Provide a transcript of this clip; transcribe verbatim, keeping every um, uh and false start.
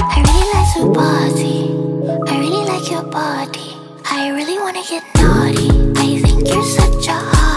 I really like to party. I really like your body. I really wanna get naughty. I think you're such a hot